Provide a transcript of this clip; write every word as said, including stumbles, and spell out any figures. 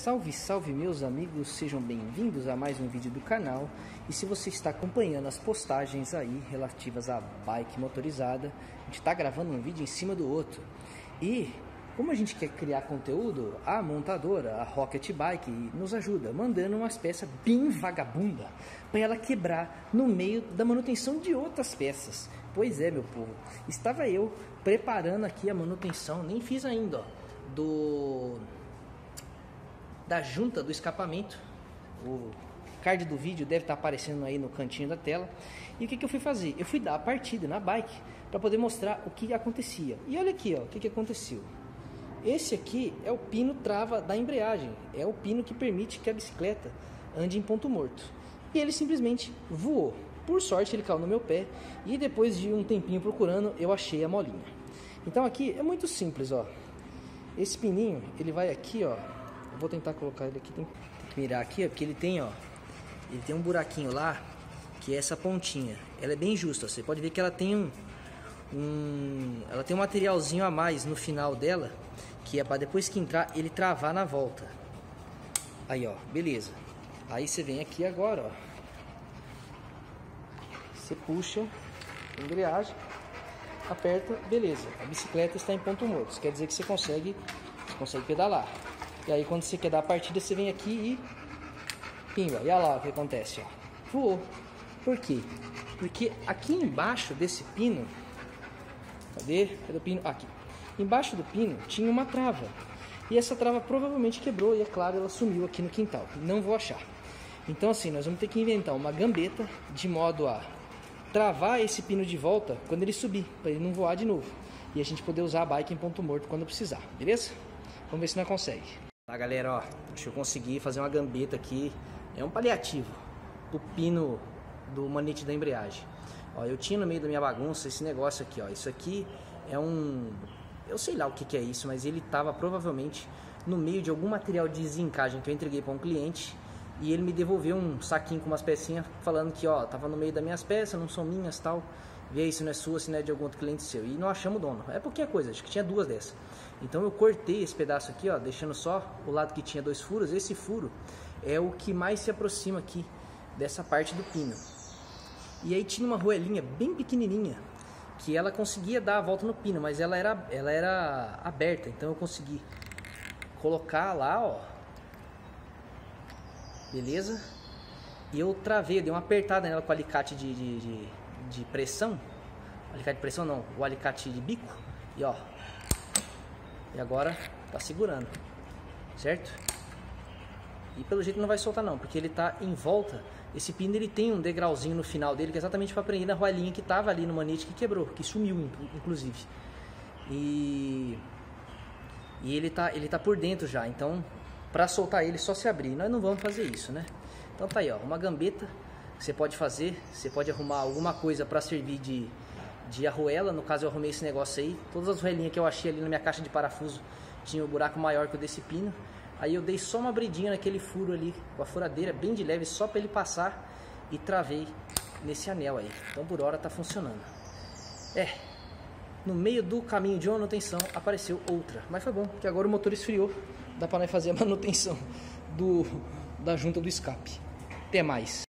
Salve, salve meus amigos, sejam bem-vindos a mais um vídeo do canal. E se você está acompanhando as postagens aí relativas à bike motorizada, a gente está gravando um vídeo em cima do outro. E como a gente quer criar conteúdo, a montadora, a Rocket Bike, nos ajuda, mandando umas peças bem vagabunda para ela quebrar no meio da manutenção de outras peças. Pois é, meu povo, estava eu preparando aqui a manutenção, nem fiz ainda, ó, do... da junta do escapamento. O card do vídeo deve estar aparecendo aí no cantinho da tela. E o que, que eu fui fazer? Eu fui dar a partida na bike para poder mostrar o que acontecia. E olha aqui, ó, o que, que aconteceu. Esse aqui é o pino trava da embreagem. É o pino que permite que a bicicleta ande em ponto morto. E ele simplesmente voou. Por sorte ele caiu no meu pé. E depois de um tempinho procurando, eu achei a molinha. Então aqui é muito simples, ó. Esse pininho, ele vai aqui, ó. Eu vou tentar colocar ele aqui, tem que mirar aqui, ó, porque ele tem, ó, ele tem um buraquinho lá, que é essa pontinha. Ela é bem justa, você pode ver que ela tem um, um ela tem um materialzinho a mais no final dela, que é para depois que entrar, ele travar na volta. Aí, ó, beleza. Aí você vem aqui agora, ó. Você puxa a embreagem, aperta, beleza. A bicicleta está em ponto morto, isso quer dizer que você consegue, você consegue pedalar. E aí quando você quer dar a partida, você vem aqui e pimba. E olha lá o que acontece, ó. Voou. Por quê? Porque aqui embaixo desse pino, cadê? Cadê o pino? Aqui. Embaixo do pino tinha uma trava. E essa trava provavelmente quebrou e, é claro, ela sumiu aqui no quintal. Não vou achar. Então assim, nós vamos ter que inventar uma gambeta de modo a travar esse pino de volta quando ele subir, para ele não voar de novo. E a gente poder usar a bike em ponto morto quando precisar, beleza? Vamos ver se nós consegue. Tá, galera, ó, acho que eu consegui fazer uma gambeta aqui, é um paliativo do pino do manete da embreagem. Ó, eu tinha no meio da minha bagunça esse negócio aqui, ó, isso aqui é um, eu sei lá o que que é isso, mas ele tava provavelmente no meio de algum material de zincagem que eu entreguei para um cliente e ele me devolveu um saquinho com umas pecinhas falando que, ó, tava no meio das minhas peças, não são minhas, tal. Vê aí se não é sua, se não é de algum outro cliente seu. E não achamos o dono. É pouquinha coisa, acho que tinha duas dessas. Então eu cortei esse pedaço aqui, ó, deixando só o lado que tinha dois furos. Esse furo é o que mais se aproxima aqui dessa parte do pino. E aí tinha uma roelinha bem pequenininha que ela conseguia dar a volta no pino, mas ela era, ela era aberta. Então eu consegui colocar lá, ó. Beleza? E eu travei, eu dei uma apertada nela com o alicate de... de, de de pressão, alicate de pressão não, o alicate de bico, e ó, e agora tá segurando, certo? E pelo jeito não vai soltar não, porque ele tá em volta. Esse pino ele tem um degrauzinho no final dele, que é exatamente para prender na roelinha que tava ali no manete, que quebrou, que sumiu inclusive. E e ele tá, ele tá por dentro já, então para soltar ele só se abrir. Nós não vamos fazer isso, né? Então tá aí, ó, uma gambeta que você pode fazer. Você pode arrumar alguma coisa para servir de, de arruela. No caso eu arrumei esse negócio aí. Todas as roelinhas que eu achei ali na minha caixa de parafuso tinha um buraco maior que o desse pino. Aí eu dei só uma abridinha naquele furo ali, com a furadeira bem de leve, só para ele passar, e travei nesse anel aí. Então por hora tá funcionando. É, no meio do caminho de manutenção apareceu outra, mas foi bom, porque agora o motor esfriou. Dá para nós fazer a manutenção do, da junta do escape. Até mais.